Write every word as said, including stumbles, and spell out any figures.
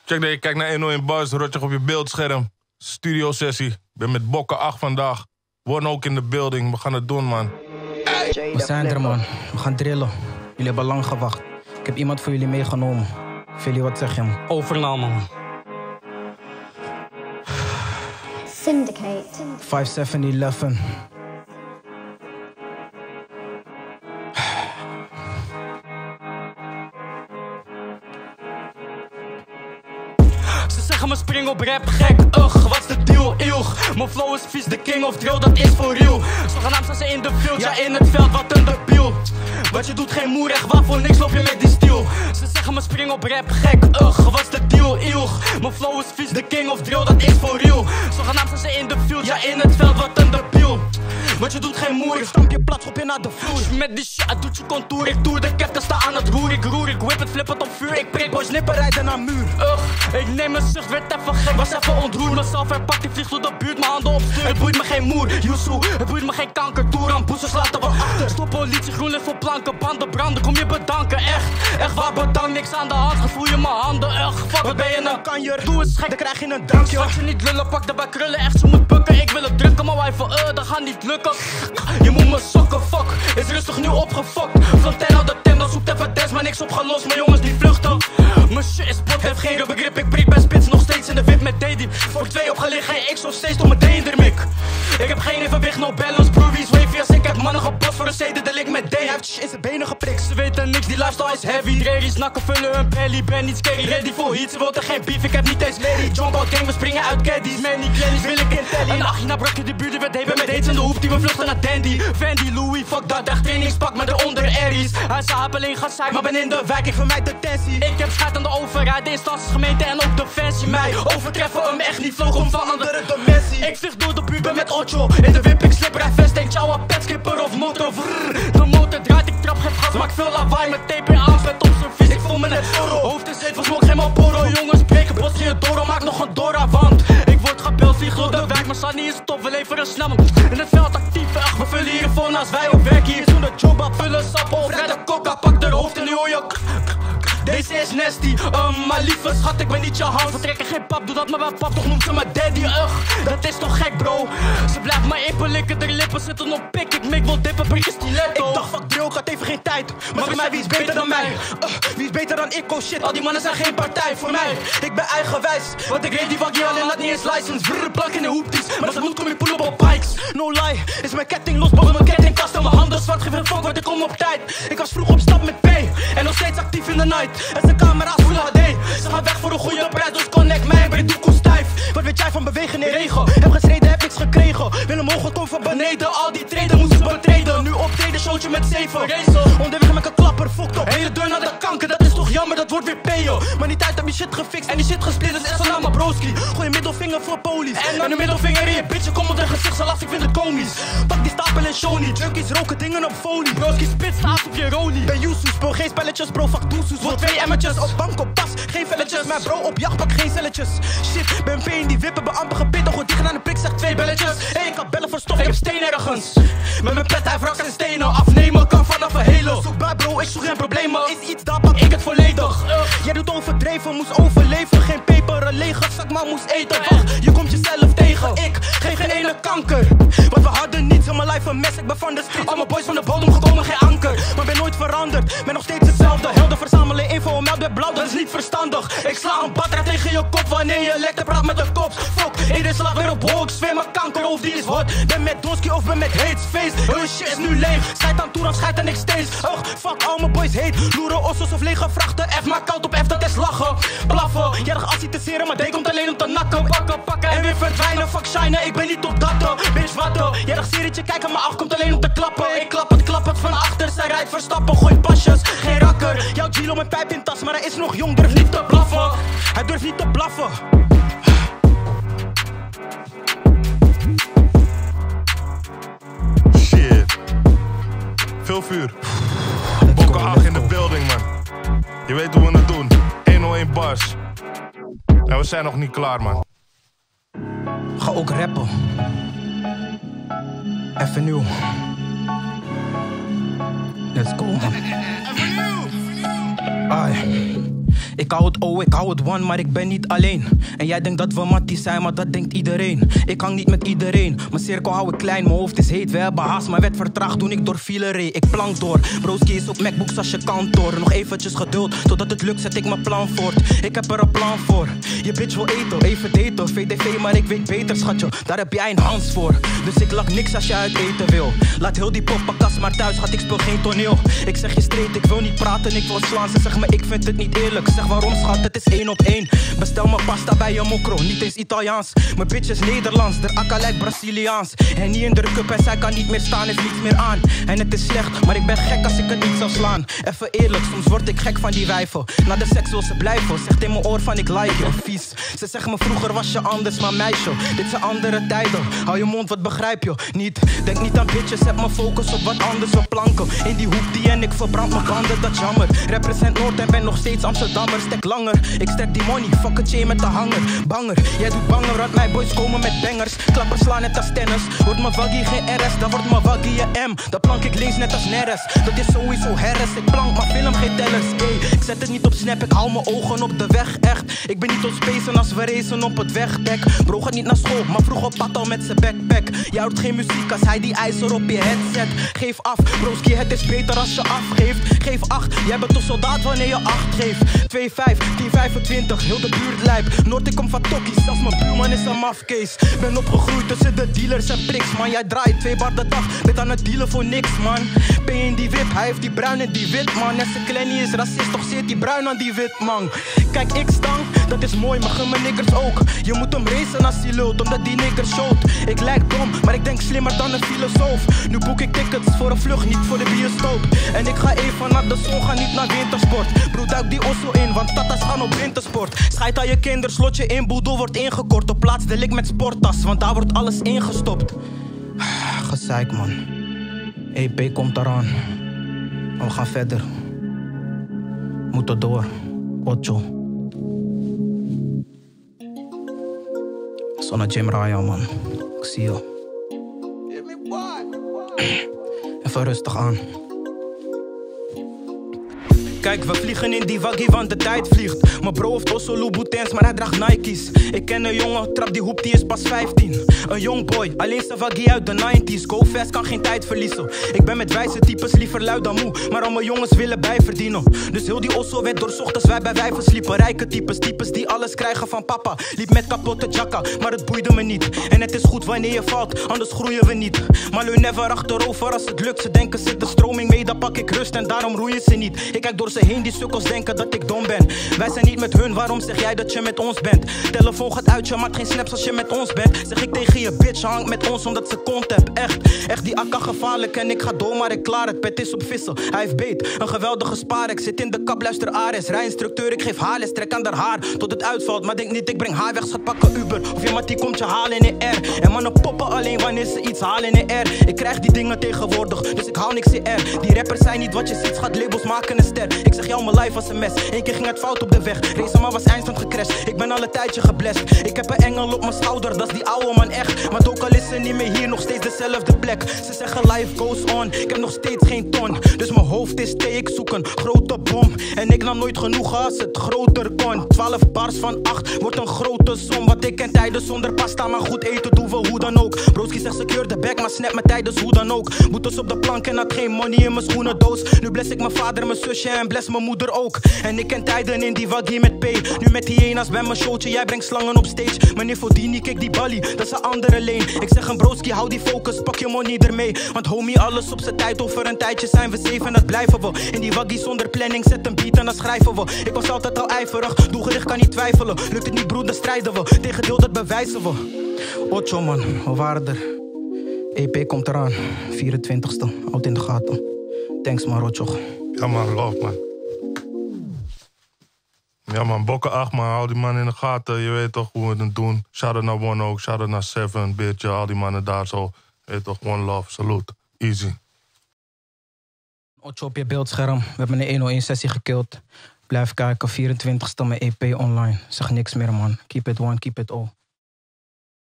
Check dat je kijkt naar honderdéén Bars, rotje op je beeldscherm. Studio sessie. Ik ben met Bokken acht vandaag. Word ook in de building. We gaan het doen, man. We zijn er, man. We gaan drillen. Jullie hebben lang gewacht. Ik heb iemand voor jullie meegenomen. Philly, wat zeg je, man? Overname, man. Syndicate. vijf zeven elf. Ze zeggen me spring op rap, gek, ugh, wat is de deal, ilg. Mijn flow is vies, de king of drill, dat is voor real. Zogenaamd staan ze in de field, ja in het veld, wat een debiel. Wat je doet geen moer, echt waarvoor niks loop je met die stiel. Ze zeggen me spring op rap, gek, ugh, wat is de deal, ilg. Mijn flow is vies, de king of drill, dat is voor real. Zogenaamd staan ze in de field, ja in het veld, wat een debiel. Want je doet geen moer, ik stamp je plat, schop je naar de vloer. Met die shit, het doet je contour, ik toer de captain, sta aan het roer. Ik roer, ik whip het, flip het op vuur, ik prik boys, nippen rijden naar muur. Ugh, ik neem een zucht, werd even gek, was even ontroerd. Mezelf herpakt, die vliegt door de buurt, mijn handen op stuur. Het boeit me geen moer, Yusu, het boeit me geen kanker. Toeran, boezers laten we achter. Stop politie, groen licht voor planken, banden branden, kom je bedanken, echt. Echt waar, bedankt, niks aan de hand, gevoel je mijn handen, ugh. Fuck, wat ben je nou, kanjer? Doe eens gek, dan krijg je een drankje. Als je niet lullen, pak daarbij krullen, echt, ze moet bukken. Ik wil het drukken, maar wijven, uh, dat gaat niet lukken. Je moet me sokken, fuck, is rustig nu opgefokt. Van ten out de ten, dan zoekt even des, maar niks opgelost. Mijn jongens die vluchten. Mijn shit is pot, heeft geen begrip. Ik prik bij spits, nog steeds in de wip met D-diep. Voor twee opgelicht, geen X of steeds door mijn D in de mik. Ik heb geen evenwicht, no balance, broer, wie is wavy als ik heb mannen gebost voor een steden, de link met D. Hij heeft shit in zijn benen geprikt. Ze weten niks, die lifestyle is heavy. Dreries, nakken vullen hun belly, ben niet scary. Ready voor heat, ze wilden geen beef, ik heb niet eens Larry. Jump out gang, we springen uit caddies. Manny, Glennies, wil ik in telly. Een achtje na brakje, de buurt werd heen met heets in de hoef, die we vluchten naar Dandy. Fendi, Louis, fuck dat, dag trainingspak met eronder Aries. Hij zei, heb alleen gaan zijn, maar ben in de wijk, ik vermijd de tensie. Ik heb scheid aan de overheid, de instanties, gemeente en ook defensie. Mij overtreffen hem echt niet, vloog om van andere dimensie. Ik vlieg door de buurt, ben met Ocho. In de wip, ik slip, rij vest, denk ciao, petskipper of motor. Vrrr. De motor draait, ik trap, geef gas, maak veel lawaai. Met tape in aan, vet op service, ik voel me net Toro. Hoofd is heet, van smok, geen Marlboro. Jongens breken, bos in het Doro, maak nog een Dora, want ik word gebeld, vlieg door de wijk, maar staat niet in stop, we leveren snel. In het veld actief, echt, we vullen hier voor naast wij op werk. Hier doen de job op, vullen sap of red de coca, pak de hoofd en nu hoor je. Deze is nasty, um, maar lieve schat, ik ben niet je hand. We trekken geen pap, doe dat maar bij pap, toch noemt ze me daddy, ugh. Dat is toch gek, bro. Ze blijft maar even likken, de lippen zitten op pik. Ik mik wel dippen, brink stiletto. Ik dacht, fuck drill, gaat even geen tijd. Maar voor mij, wie is beter dan mij? Uh, wie is beter dan ik, oh shit, al die mannen zijn geen partij voor mij. Ik ben eigenwijs, want ik reed die waggie alleen, laat niet eens license. Vrrr, plank in de hoepties, maar als het moet kom ik pull op bikes. No lie, is mijn ketting los, boven mijn kettingkast en mijn handen zwart. Geef een fuck, want ik kom op tijd. Ik was vroeg op stap met P, en nog steeds actief in de night. En zijn camera's full H D, ze gaan weg voor een goede prijs, dus connect mij en breng doekoe stijf. Wat weet jij van bewegen in regen? Heb gestreden, heb niks gekregen. Wil omhoog, kom van beneden, al die treden moesten betreden. Nu optreden, showtje met zeven. Onderweg met een klapper, fucked op. Hele deur naar de kanker, dat is toch jammer, dat wordt weer payen. Maar die tijd heb je shit gefixt en die shit gesplit, dus echt zo naar mijn broski. Gooi je middelvinger voor police en dan een middelvinger in je bitch, je komt op de gezicht, zo last, ik vind het komisch. Pak die stapel en show niet, junkies roken dingen op folie. Broski spit staat op je rolie. Ben Yusu, speel geen spelletjes, bro, fuck doesoes. Voor twee emmertjes, op bank op pas, geen velletjes. Mijn bro op jacht, pak geen celletjes. Shit, ben P in die wippen, ben amper gepitten. Gooi dicht aan de prik, zeg twee belletjes. Hey, ik had bellen voor stof, ik heb steen ergens. Met mijn pet, hij wrakt en stenen. Afnemen kan vanaf een halo. Zoek bij bro, ik zoek geen problemen. Is iets, daar pak ik het volledig. uh, Jij doet overdreven, moest overleven. Geen peper, een lege zak, maar moest eten. Wacht, je komt jezelf tegen. Ik geef geen ene kanker, want we hadden niets in mijn life een mes. Ik ben van de street, al mijn boys van de bodem gekomen, geen anker. Maar ben nooit veranderd, ben nog steeds hetzelfde. Helden verzamelen info om melk met blauw, dat is niet verstandig. Ik sla een batra tegen je kop wanneer je lekt en praat met de kop. Fuck, iedereen slaat weer op hoog, zweer mijn kanker of die is hot. Ben met Donski of ben met Hates Face. Hun shit is nu leeg, schijt aan toeraf, schijt aan niks steeds. Ugh, fuck al mijn boys heet, loeren, ossos of lege vrachten. F maar koud op F, dat is lachen, blaffen. Jij dacht assie te seren, maar D komt alleen om te nakken. Pakken, pakken en weer verdwijnen, fuck shinen, ik ben niet op datten. Bitch watten, jij dacht serietje kijken, maar af komt alleen om te klappen. Ik klap het, klap het van achter, zij rijdt verstappen, gooi pasjes, geen rakker. Jouw Gilo met pijp in tas, maar hij is nog jong, durft niet te blaffen. Hij durft niet te blaffen. Shit. Veel vuur. Bokken acht in de building, man. Je weet hoe we het doen. honderdéén Bars. En we zijn nog niet klaar, man. Ga ook rappen. Even nieuw. Let's go, man. Ai. Ik hou het O, ik hou het one, maar ik ben niet alleen. En jij denkt dat we matties zijn, maar dat denkt iedereen. Ik hang niet met iedereen, mijn cirkel hou ik klein. Mijn hoofd is heet, we hebben haast, maar werd vertraagd toen ik door file reed. Ik plank door, broski is op MacBooks als je kantoor. Nog eventjes geduld, totdat het lukt zet ik mijn plan voort. Ik heb er een plan voor, je bitch wil eten, even daten. V T V, maar ik weet beter schatje, daar heb jij een Hans voor. Dus ik lak niks als je uit eten wil. Laat heel die poppenkast maar thuis, schat ik speel geen toneel. Ik zeg je straight, ik wil niet praten, ik wil slaan. Ze zeggen me ik vind het niet eerlijk, zeg waarom schat, het is één op één. Bestel me pasta bij je mokro, niet eens Italiaans. Mijn bitch is Nederlands, der akka lijkt Braziliaans. En niet in de cup en zij kan niet meer staan, heeft niets meer aan. En het is slecht, maar ik ben gek als ik het niet zou slaan. Even eerlijk, soms word ik gek van die wijven. Na de seks wil ze blijven, zegt in mijn oor van ik like je, vies. Ze zeggen me vroeger was je anders, maar meisje, dit zijn andere tijden. Hou je mond, wat begrijp je niet? Denk niet aan bitches, heb mijn focus op wat anders op planken. In die hoek die en ik verbrand mijn banden, dat jammer. Represent Noord en ben nog steeds Amsterdammer. Stek langer, ik stek die money, fuck het chain met de hanger. Banger, jij doet banger, want mijn boys komen met bangers. Klappers slaan net als tennis, wordt mijn waggie geen R S, dan wordt mijn waggie je M. Dan plank ik links net als Neres, dat is sowieso herres. Ik plank, maar film geen tellers, ey. Ik zet het niet op snap, ik hou mijn ogen op de weg, echt. Ik ben niet op spacen als we racen op het wegdek. Bro gaat niet naar school, maar vroeg op pad al met zijn backpack. Jij hoort geen muziek als hij die ijzer op je headset. Geef af, broski, het is beter als je afgeeft. Geef acht, jij bent toch soldaat wanneer je acht geeft. twee vijf, tien vijfentwintig, heel de buurt lijp. Noord, ik kom van Tokkie, zelfs mijn buurman is een mafkees. Ben opgegroeid tussen de dealers en priks, man. Jij draait twee bar de dag, bent aan het dealen voor niks, man. Ben je in die wip, hij heeft die bruin en die wit, man. En zijn Clenny is racist, toch zit die bruin aan die wit, man. Kijk, ik stang, dat is mooi, maar gun mijn niggers ook. Je moet hem racen als hij lult, omdat die niggers showt. Ik lijk dom, maar ik denk slimmer dan een filosoof. Nu boek ik tickets voor een vlucht, niet voor de bioscoop. En ik ga even naar de zon, ga niet naar wintersport. Broer, duik die osso in, want tatas gaan op wintersport. Schijt aan je kinder, slot je in, boedel wordt ingekort. Op plaats deel ik met sporttas, want daar wordt alles ingestopt. Gezeik, man. E P komt eraan. Maar we gaan verder. Moeten door. Ocho. Zo naar Jim Raya, man. Ik zie je. Even rustig aan. Kijk, we vliegen in die waggie, want de tijd vliegt. Mijn bro heeft Osso Louboutins, maar hij draagt Nike's. Ik ken een jongen, trap die hoep, die is pas vijftien. Een jong boy, alleen zijn waggie uit de nineties. Go fast, kan geen tijd verliezen. Ik ben met wijze types liever lui dan moe, maar al mijn jongens willen bijverdienen. Dus heel die Osso werd doorzocht als wij bij wijven sliepen. Rijke types, types die alles krijgen van papa. Liep met kapotte jacka, maar het boeide me niet. En het is goed wanneer je valt, anders groeien we niet. Maar leun never achterover als het lukt. Ze denken zit de stroming mee, dan pak ik rust en daarom roeien ze niet. Ik kijk door ze heen, die sukkels denken dat ik dom ben. Wij zijn niet met hun, waarom zeg jij dat je met ons bent? Telefoon gaat uit, je maakt geen snaps als je met ons bent. Zeg ik tegen je bitch, hang met ons omdat ze kont heb. Echt, echt die akka gevaarlijk en ik ga door maar ik klaar het. Pet is op vissen, hij heeft beet, een geweldige spaar. Ik zit in de kap, luister Ares. Rijinstructeur, ik geef haarles, trek aan haar haar tot het uitvalt. Maar denk niet, ik breng haar weg, schat pakken Uber. Of je mat die komt je halen in de R. En mannen poppen alleen wanneer ze iets halen in de R. Ik krijg die dingen tegenwoordig, dus ik hou niks in R. Die rappers zijn niet wat je ziet, schat, labels maken een ster. Ik zeg jou, mijn life was een mes. Eén keer ging het fout op de weg. Race maar was eindstand gecrashed. Ik ben al een tijdje geblest. Ik heb een engel op mijn schouder, dat is die oude man echt. Maar ook al is ze niet meer hier, nog steeds dezelfde plek. Ze zeggen life goes on, ik heb nog steeds geen ton. Dus mijn hoofd is thee, ik zoek een grote bom. En ik nam nooit genoeg als het groter kon. Twaalf bars van acht wordt een grote som. Wat ik ken tijden zonder pasta, maar goed eten doen we hoe dan ook. Broski zegt secure de back, maar snap me tijdens hoe dan ook. Boetes op de plank en had geen money in mijn schoenendoos. Nu bless ik mijn vader, mijn zusje en bless mijn moeder ook. En ik ken tijden in die waggie met P. Nu met hyena's bij mijn showtje, jij brengt slangen op stage. Meneer Fodini, kijk die Bali, dat is een andere lane. Ik zeg een broski, hou die focus, pak je money ermee. Want homie, alles op zijn tijd, over een tijdje zijn we safe en dat blijven we. In die waggie zonder planning, zet een beat en dan schrijven we. Ik was altijd al ijverig, doelgericht kan niet twijfelen. Lukt het niet broer, dan strijden we, tegendeel dat bewijzen we. Ocho man, we waren er. E P komt eraan, vierentwintigste, houd in de gaten. Thanks man, Ocho. Ja man, love man. Ja man, Bokken acht man, hou die man in de gaten. Je weet toch hoe we het doen. Shout-out naar One ook, shout-out naar Seven, beetje, al die mannen daar zo. Je weet toch, one love, salute, easy. Ocho op je beeldscherm, we hebben een honderdéén sessie gekild. Blijf kijken, vierentwintigste met E P online. Zeg niks meer man, keep it one, keep it all.